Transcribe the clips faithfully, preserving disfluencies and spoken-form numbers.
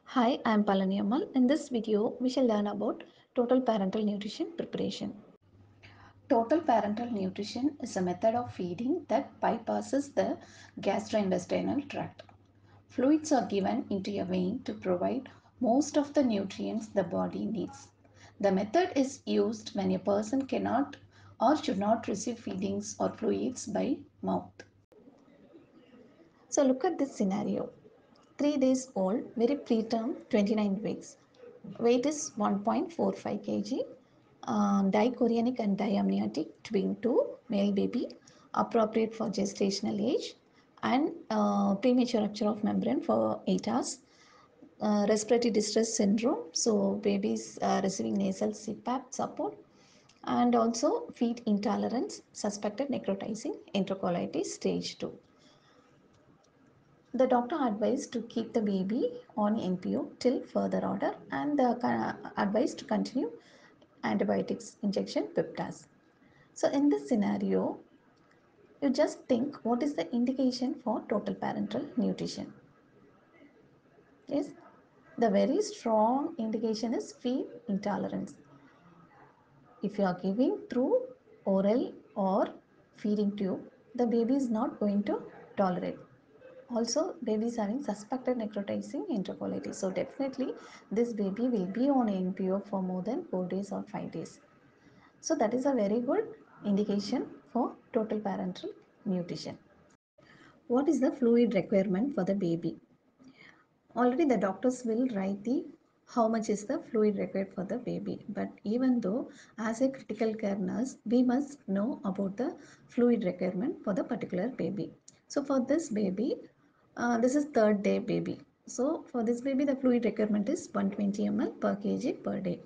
Hi, I am Palani Ammal. In this video, we shall learn about total parental nutrition preparation. Total parental nutrition is a method of feeding that bypasses the gastrointestinal tract. Fluids are given into a vein to provide most of the nutrients the body needs. The method is used when a person cannot or should not receive feedings or fluids by mouth. So look at this scenario. three days old, very preterm, twenty-nine weeks. Weight is one point four five kilograms. Uh, dichorionic and diamniotic twin two, male baby, appropriate for gestational age, and uh, premature rupture of membrane for eight hours. Uh, respiratory distress syndrome, so babies uh, receiving nasal C PAP support, and also feed intolerance, suspected necrotizing enterocolitis stage two. The doctor advised to keep the baby on N P O till further order, and the uh, advised to continue antibiotics injection Piptas. So in this scenario, you just think what is the indication for total parental nutrition. Yes, the very strong indication is feed intolerance. If you are giving through oral or feeding tube, the baby is not going to tolerate. Also, babies having suspected necrotizing enterocolitis. So definitely this baby will be on N P O for more than four days or five days. So that is a very good indication for total parental nutrition. What is the fluid requirement for the baby? Already the doctors will write the how much is the fluid required for the baby. But even though as a critical care nurse, we must know about the fluid requirement for the particular baby. So for this baby, uh, this is third day baby. So for this baby, the fluid requirement is one hundred twenty milliliters per kg per day.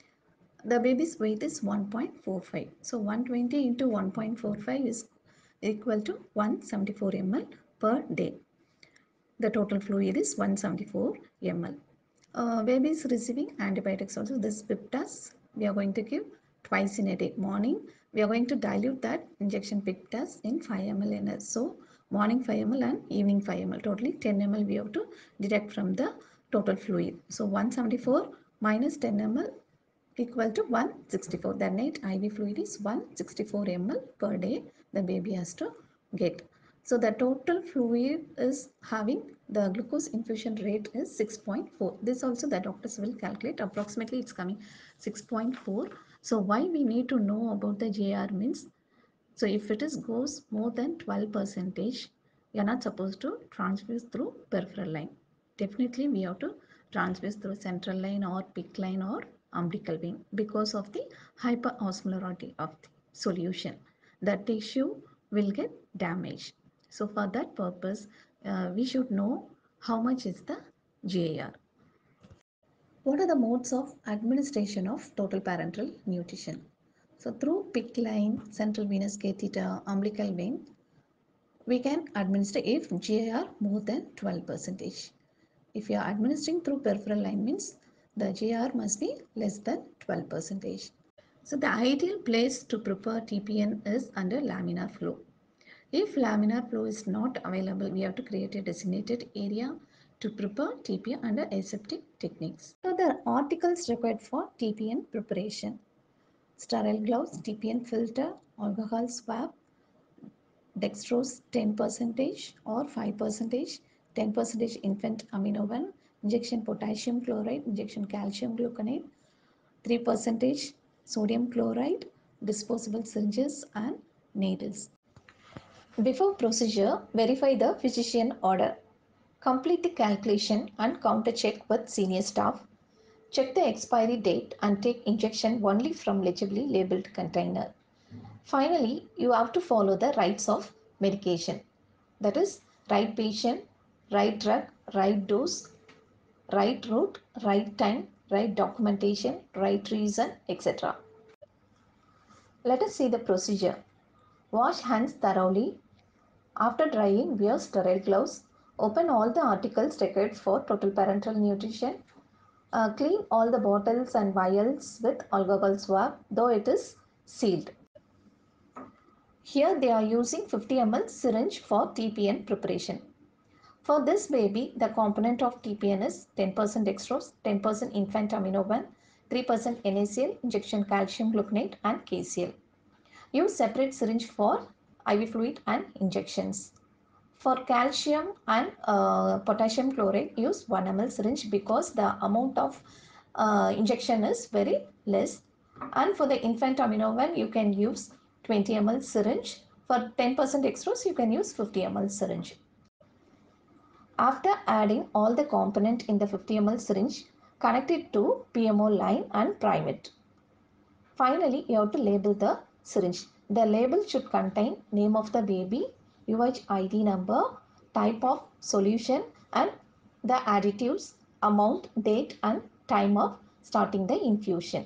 The baby's weight is one point four five. So one hundred twenty into one point four five is equal to one hundred seventy-four milliliters per day. The total fluid is one hundred seventy-four milliliters. Uh, baby is receiving antibiotics also. This Piptas we are going to give twice in a day. Morning we are going to dilute that injection Piptas in five milliliters in a. So morning five milliliters and evening five milliliters. Totally ten milliliters we have to deduct from the total fluid. So one hundred seventy-four minus ten milliliters equal to one hundred sixty-four. The net I V fluid is one hundred sixty-four milliliters per day the baby has to get. So the total fluid is having the glucose infusion rate is six point four. This also the doctors will calculate. Approximately it's coming six point four. So why we need to know about the J R means, so if it is goes more than twelve percentage, you are not supposed to transfuse through peripheral line. Definitely we have to transfuse through central line or PICC line or umbilical vein because of the hyperosmolarity of the solution. The tissue will get damaged. So for that purpose, uh, we should know how much is the G A R. What are the modes of administration of total parenteral nutrition? So through PICC line, central venous catheter, umbilical vein, we can administer if G A R more than twelve percentage. If you are administering through peripheral line means the G A R must be less than twelve percentage. So the ideal place to prepare T P N is under laminar flow. If laminar flow is not available, we have to create a designated area to prepare T P N under aseptic techniques. So the articles required for T P N preparation: sterile gloves, T P N filter, alcohol swab, dextrose ten percent or five percent, ten percent infant aminovan, injection potassium chloride, injection calcium gluconate, three percent sodium chloride, disposable syringes and needles. Before procedure, verify the physician order. Complete the calculation and counter check with senior staff. Check the expiry date and take injection only from legibly labeled container. Finally, you have to follow the rights of medication. That is, right patient, right drug, right dose, right route, right time, right documentation, right reason, et cetera. Let us see the procedure. Wash hands thoroughly. After drying, wear sterile gloves. Open all the articles required for total parental nutrition. Uh, clean all the bottles and vials with alcohol swab, though it is sealed. Here they are using fifty milliliters syringe for T P N preparation. For this baby, the component of T P N is ten percent dextrose, ten percent infant amino one, three percent NaCl, injection calcium gluconate and K C l. Use separate syringe for I V fluid and injections. For calcium and uh, potassium chloride, use one milliliter syringe because the amount of uh, injection is very less. And for the infant amino one, you can use twenty milliliter syringe. For ten percent dextrose, you can use fifty milliliter syringe. After adding all the component in the fifty milliliter syringe, connect it to P M O line and prime it. Finally, you have to label the syringe. The label should contain name of the baby, U H I D number, type of solution and the additives, amount, date and time of starting the infusion.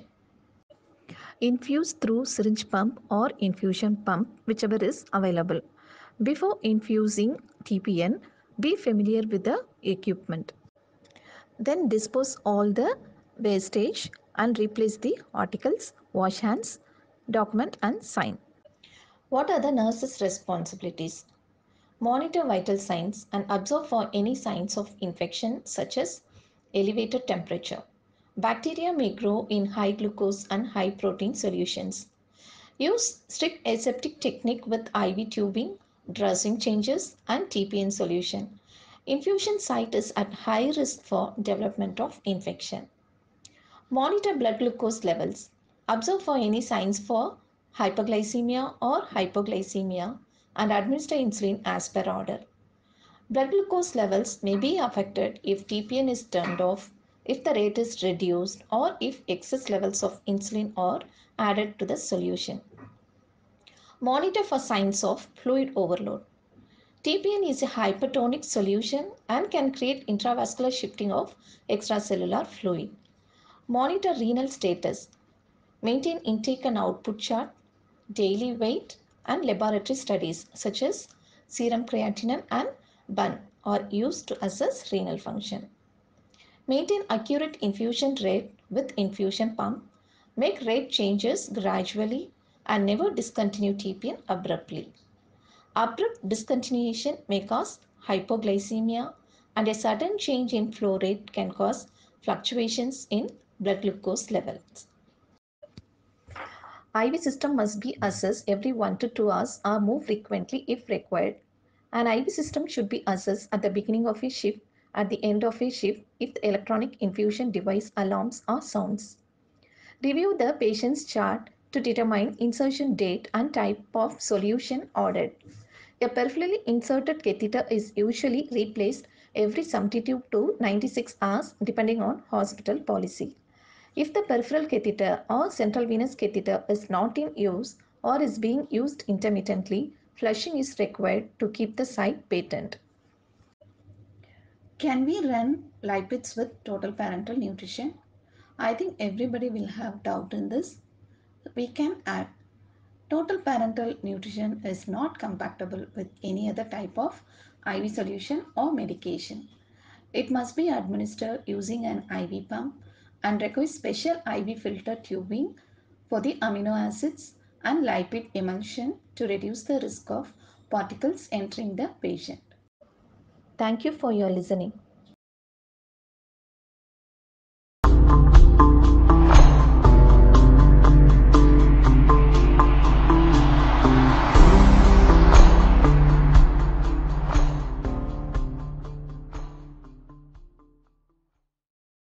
Infuse through syringe pump or infusion pump, whichever is available. Before infusing T P N, be familiar with the equipment. Then dispose all the wastage and replace the articles, wash hands, document and sign. What are the nurse's responsibilities? Monitor vital signs and observe for any signs of infection such as elevated temperature. Bacteria may grow in high glucose and high protein solutions. Use strict aseptic technique with I V tubing, dressing changes and T P N solution. Infusion site is at high risk for development of infection. Monitor blood glucose levels. Observe for any signs for hyperglycemia or hypoglycemia and administer insulin as per order. Blood glucose levels may be affected if T P N is turned off, if the rate is reduced, or if excess levels of insulin are added to the solution. Monitor for signs of fluid overload. T P N is a hypertonic solution and can create intravascular shifting of extracellular fluid. Monitor renal status. Maintain intake and output chart, daily weight, and laboratory studies such as serum creatinine and B U N are used to assess renal function. Maintain accurate infusion rate with infusion pump. Make rate changes gradually and never discontinue T P N abruptly. Abrupt discontinuation may cause hypoglycemia, and a sudden change in flow rate can cause fluctuations in blood glucose levels. I V system must be assessed every one to two hours or more frequently if required. An I V system should be assessed at the beginning of a shift, at the end of a shift if the electronic infusion device alarms or sounds. Review the patient's chart to determine insertion date and type of solution ordered. A peripherally inserted catheter is usually replaced every seventy-two to ninety-six hours depending on hospital policy. If the peripheral catheter or central venous catheter is not in use or is being used intermittently, flushing is required to keep the site patent. Can we run lipids with total parental nutrition? I think everybody will have doubt in this. We can add total parental nutrition is not compatible with any other type of I V solution or medication. It must be administered using an I V pump and requires special I V filter tubing for the amino acids and lipid emulsion to reduce the risk of particles entering the patient. Thank you for your listening.